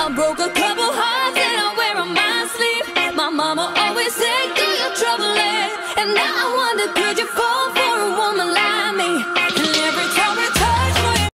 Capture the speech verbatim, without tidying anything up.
I broke a couple hearts and I wear on my sleeve. My mama